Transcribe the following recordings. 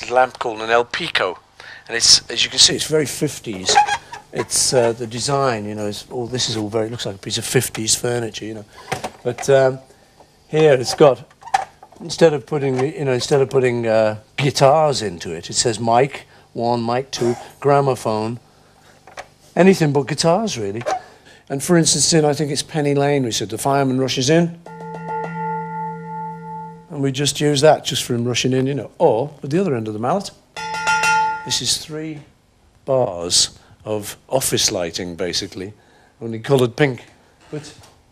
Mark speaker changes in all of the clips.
Speaker 1: lamp called an El Pico, and it's, as you can see, it's very 50s. It's the design, you know, this is all very, looks like a piece of 50s furniture, you know. But here it's got, instead of putting guitars into it, it says mic 1, mic 2, gramophone, anything but guitars really. And for instance, I think it's Penny Lane, we said the fireman rushes in, and we just use that just for him rushing in, you know. Or at the other end of the mallet, this is 3 bars of office lighting, basically, only coloured pink. But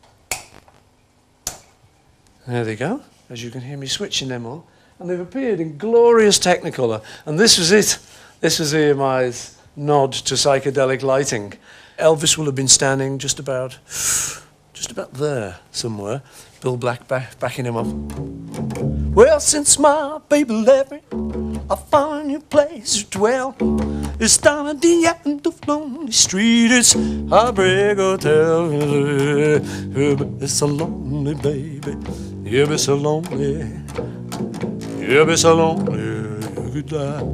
Speaker 1: there they go, as you can hear me switching them on, and they've appeared in glorious Technicolor. And this was it. This was EMI's nod to psychedelic lighting. Elvis will have been standing just about there somewhere. Bill Black backing him up. Well, since my baby left me, I found a new place to dwell. It's down at the end of lonely street. It's Heartbreak Hotel. You'll so lonely, baby. You'll be so lonely. You'll be so lonely. You could die.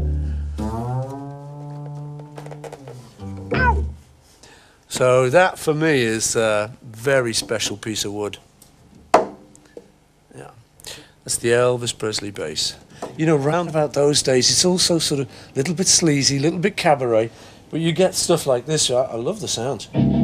Speaker 1: So that for me is a very special piece of wood. Yeah, that's the Elvis Presley bass. You know, round about those days, it's also sort of a little bit sleazy, a little bit cabaret, but you get stuff like this. I love the sound.